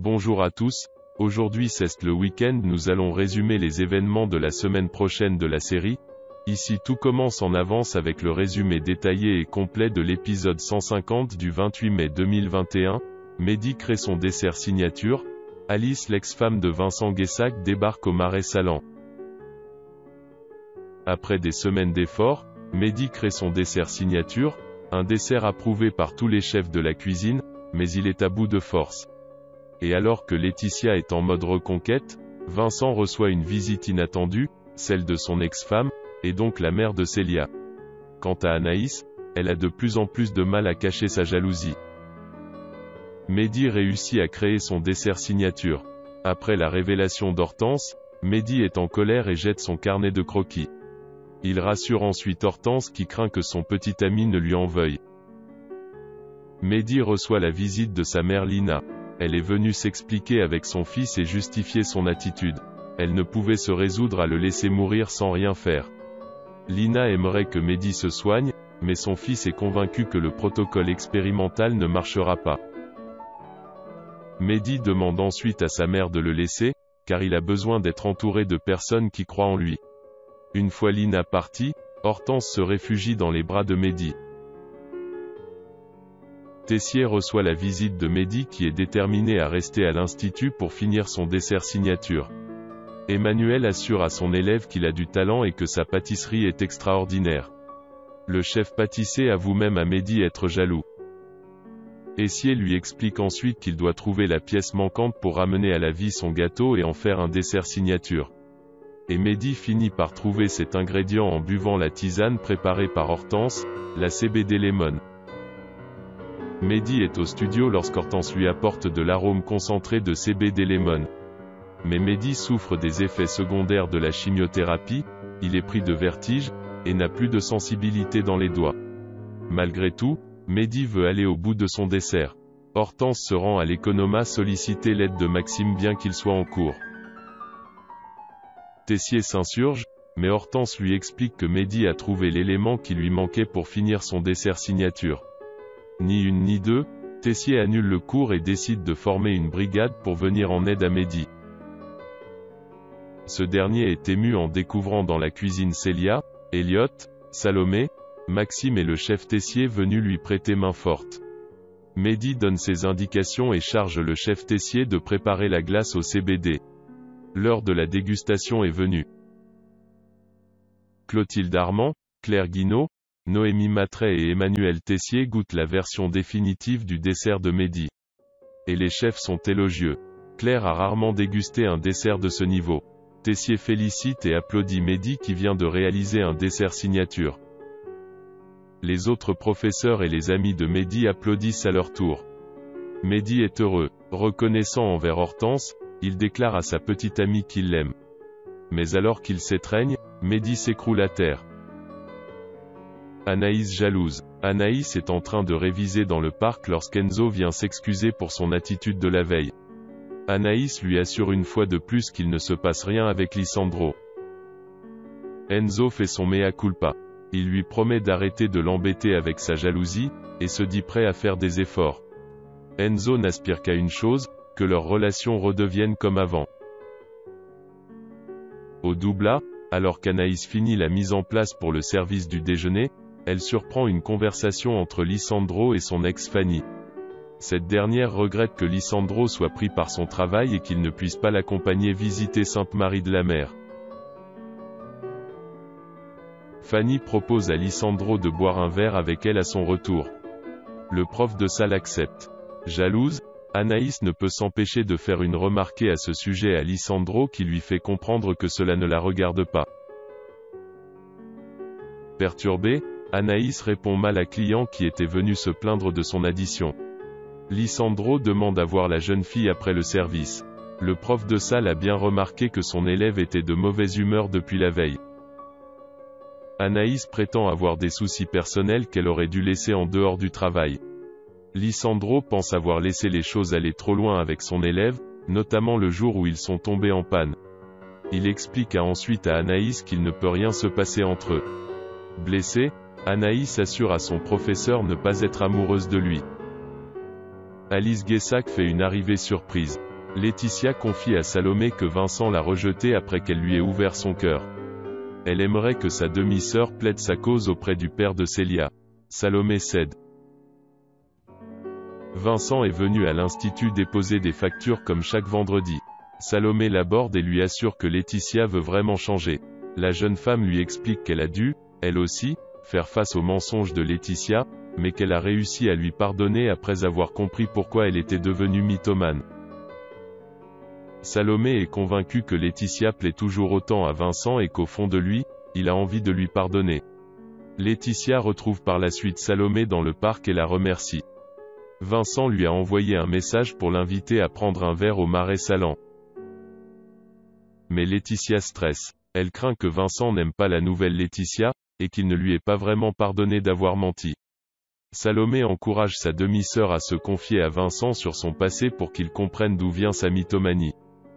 Bonjour à tous, aujourd'hui c'est le week-end, nous allons résumer les événements de la semaine prochaine de la série. Ici tout commence en avance avec le résumé détaillé et complet de l'épisode 150 du 28 mai 2021. Mehdi crée son dessert signature. Alice, l'ex-femme de Vincent Guessac, débarque au Marais Salants. Après des semaines d'efforts, Mehdi crée son dessert signature, un dessert approuvé par tous les chefs de la cuisine, mais il est à bout de force. Et alors que Laetitia est en mode reconquête, Vincent reçoit une visite inattendue, celle de son ex-femme, et donc la mère de Célia. Quant à Anaïs, elle a de plus en plus de mal à cacher sa jalousie. Mehdi réussit à créer son dessert signature. Après la révélation d'Hortense, Mehdi est en colère et jette son carnet de croquis. Il rassure ensuite Hortense qui craint que son petit ami ne lui en veuille. Mehdi reçoit la visite de sa mère Lina. Elle est venue s'expliquer avec son fils et justifier son attitude. Elle ne pouvait se résoudre à le laisser mourir sans rien faire. Lina aimerait que Mehdi se soigne, mais son fils est convaincu que le protocole expérimental ne marchera pas. Mehdi demande ensuite à sa mère de le laisser, car il a besoin d'être entouré de personnes qui croient en lui. Une fois Lina partie, Hortense se réfugie dans les bras de Mehdi. Tessier reçoit la visite de Mehdi qui est déterminé à rester à l'Institut pour finir son dessert signature. Emmanuel assure à son élève qu'il a du talent et que sa pâtisserie est extraordinaire. Le chef pâtissier avoue même à Mehdi être jaloux. Essier lui explique ensuite qu'il doit trouver la pièce manquante pour ramener à la vie son gâteau et en faire un dessert signature. Et Mehdi finit par trouver cet ingrédient en buvant la tisane préparée par Hortense, la CBD Lemon. Mehdi est au studio lorsqu'Hortense lui apporte de l'arôme concentré de CBD Lemon. Mais Mehdi souffre des effets secondaires de la chimiothérapie, il est pris de vertige, et n'a plus de sensibilité dans les doigts. Malgré tout, Mehdi veut aller au bout de son dessert. Hortense se rend à l'Economa solliciter l'aide de Maxime bien qu'il soit en cours. Tessier s'insurge, mais Hortense lui explique que Mehdi a trouvé l'élément qui lui manquait pour finir son dessert signature. Ni une ni deux, Tessier annule le cours et décide de former une brigade pour venir en aide à Mehdi. Ce dernier est ému en découvrant dans la cuisine Célia, Elliot, Salomé, Maxime et le chef Tessier venus lui prêter main forte. Mehdi donne ses indications et charge le chef Tessier de préparer la glace au CBD. L'heure de la dégustation est venue. Clotilde Armand, Claire Guinaud, Noémie Matray et Emmanuel Tessier goûtent la version définitive du dessert de Mehdi. Et les chefs sont élogieux. Claire a rarement dégusté un dessert de ce niveau. Tessier félicite et applaudit Mehdi qui vient de réaliser un dessert signature. Les autres professeurs et les amis de Mehdi applaudissent à leur tour. Mehdi est heureux. Reconnaissant envers Hortense, il déclare à sa petite amie qu'il l'aime. Mais alors qu'il s'étreigne, Mehdi s'écroule à terre. Anaïs jalouse. Anaïs est en train de réviser dans le parc lorsqu'Enzo vient s'excuser pour son attitude de la veille. Anaïs lui assure une fois de plus qu'il ne se passe rien avec Lisandro. Enzo fait son mea culpa. Il lui promet d'arrêter de l'embêter avec sa jalousie, et se dit prêt à faire des efforts. Enzo n'aspire qu'à une chose, que leur relation redevienne comme avant. Au Doubla, alors qu'Anaïs finit la mise en place pour le service du déjeuner, elle surprend une conversation entre Lisandro et son ex Fanny. Cette dernière regrette que Lisandro soit pris par son travail et qu'il ne puisse pas l'accompagner visiter Sainte-Marie-de-la-Mer. Fanny propose à Lisandro de boire un verre avec elle à son retour. Le prof de salle accepte. Jalouse, Anaïs ne peut s'empêcher de faire une remarque à ce sujet à Lisandro qui lui fait comprendre que cela ne la regarde pas. Perturbée, Anaïs répond mal à client qui était venu se plaindre de son addition. Lisandro demande à voir la jeune fille après le service. Le prof de salle a bien remarqué que son élève était de mauvaise humeur depuis la veille. Anaïs prétend avoir des soucis personnels qu'elle aurait dû laisser en dehors du travail. Lisandro pense avoir laissé les choses aller trop loin avec son élève, notamment le jour où ils sont tombés en panne. Il explique ensuite à Anaïs qu'il ne peut rien se passer entre eux. Blessée, Anaïs assure à son professeur ne pas être amoureuse de lui. Alice Guessac fait une arrivée surprise. Laetitia confie à Salomé que Vincent l'a rejetée après qu'elle lui ait ouvert son cœur. Elle aimerait que sa demi-sœur plaide sa cause auprès du père de Célia. Salomé cède. Vincent est venu à l'institut déposer des factures comme chaque vendredi. Salomé l'aborde et lui assure que Laetitia veut vraiment changer. La jeune femme lui explique qu'elle a dû, elle aussi, faire face aux mensonges de Laetitia, mais qu'elle a réussi à lui pardonner après avoir compris pourquoi elle était devenue mythomane. Salomé est convaincue que Laetitia plaît toujours autant à Vincent et qu'au fond de lui, il a envie de lui pardonner. Laetitia retrouve par la suite Salomé dans le parc et la remercie. Vincent lui a envoyé un message pour l'inviter à prendre un verre au Marais Salants. Mais Laetitia stresse. Elle craint que Vincent n'aime pas la nouvelle Laetitia, et qu'il ne lui ait pas vraiment pardonné d'avoir menti. Salomé encourage sa demi-sœur à se confier à Vincent sur son passé pour qu'il comprenne d'où vient sa mythomanie.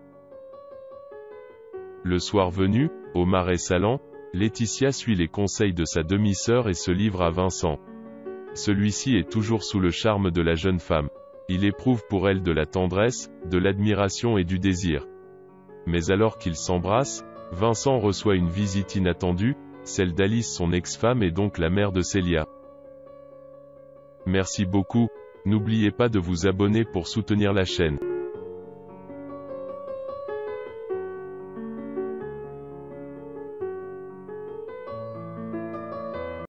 Le soir venu, au Marais Salants, Laetitia suit les conseils de sa demi-sœur et se livre à Vincent. Celui-ci est toujours sous le charme de la jeune femme. Il éprouve pour elle de la tendresse, de l'admiration et du désir. Mais alors qu'ils s'embrassent, Vincent reçoit une visite inattendue, celle d'Alice, son ex-femme et donc la mère de Célia. Merci beaucoup, n'oubliez pas de vous abonner pour soutenir la chaîne.